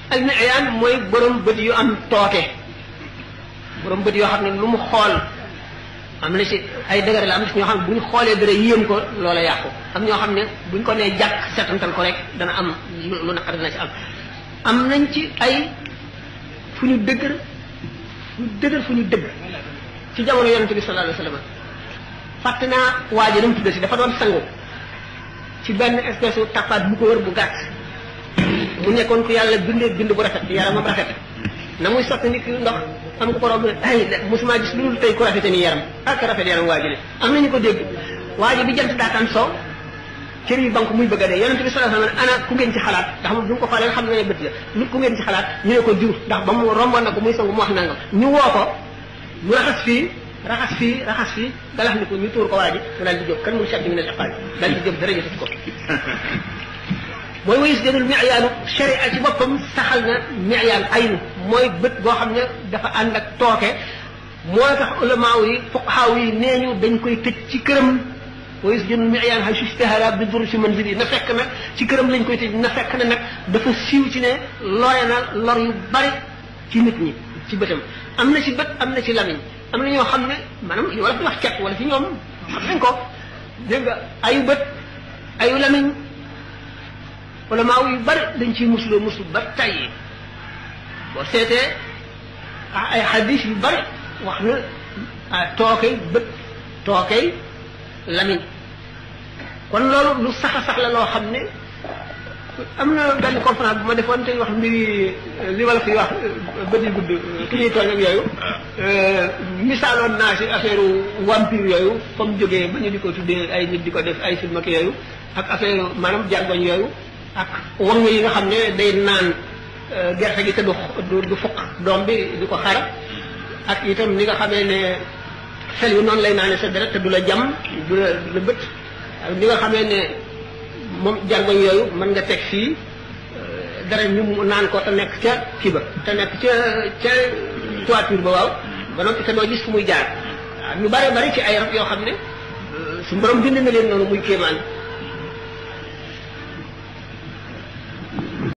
al mi'yaan mooy borom bët yu am tooke borom bët yoo xam ne lu mu xool am na si ay dëgër la am na si ñoo xam ne bu ñu xoolee dara yéem ko loola yàqu am ñoo xam ne buñ ko nee jàkk setantal ko rek dana am lu naqar dina ci am nañ ci ay fu ñu dëgër fu ñu dëgg ci jamono yonente bi sallallahu alayhi wasallam fàtte naa waa ji nu mu tudd si dafa doon sangu ci benn espèce u tappaat bu ko wër bu gàtt mu nekkoon ku yàlla bindee bind bu rafet yaramam rafet na muy sotti nit ki ndox am ko borom ay musuma gis lu dul tey ku rafete ni yaram ak rafet yaram waa ji ne am nañu ko dégg waa ji bi jant daataan soo cër yi banque muy bëgg a dee yonente bi sallallahu alayhi wasallam ana ku ngeen ci xalaat ndax moom bu ñu ko xoolee xam na ne bët la nit ku ngeen ci xalaat ñu ne ko diw ndax ba mu romboon na ko muy sangu mu wax nangam ñu woo ko mu raxas fii galax ni ko ñu tuur ko waa ji mu daal di jóg kan mu chatti min al iqaal daal di jóg dara jotut ko mooy wayus jënul mi'yaanu sharia ci boppam saxal na mi'yaan aynu mooy bët boo xam ne dafa ànd ak tooke moo tax ulamaaw yi fuqahaaw yi nee ñu dañ koy tëj ci këram wayus jënul mi'yaan haysu ishtahara bi dur si manzili na fekk nag ci këram lañ koy tëj na fekk ne nag dafa siiw ci ne lore na lor yu bari ci nit ñi ci bëtam am na ci bët am na ci lamiñ am na ñoo xam ne maanaam li wala fi wax cet wala ci ñoom xam nañ ko dégg nga ayu bët ayu lamiñ wala maaw yu bari dañ ciy musuloo musul ba tey boo seetee ay xadis yu bari wax na tookey bët tookey lamiñ kon loolu lu sax a sax la loo xam ne am na benn conférence bu ma defoon te wax mbiri li wala fi wax bët yu gudd ki ñuy tooñ ak yooyu misaaloon naa si affaire vampire yooyu comme jógee ba ñu di ko tuddee ay nit di ko def ay film ak yooyu ak affaire maanaam jargoñ yooyu ak wang yi nga xam ne day naan gerte gi te du fukk doom bi di ko xar ak itam ni nga xamee ne xel yu noonu lay naane sa deret te du la jam du la bët ni nga xamee ne moom jargoñ yooyu mën nga teg fii dara ñu naan ko te nekk ca kii ba te nekk ca toiture ba waaw ba noppi te doo gis fu muy jaar waaw ñu bari bari ci ay rab yoo xam ne su borom bind na leen noonu muy kéemaan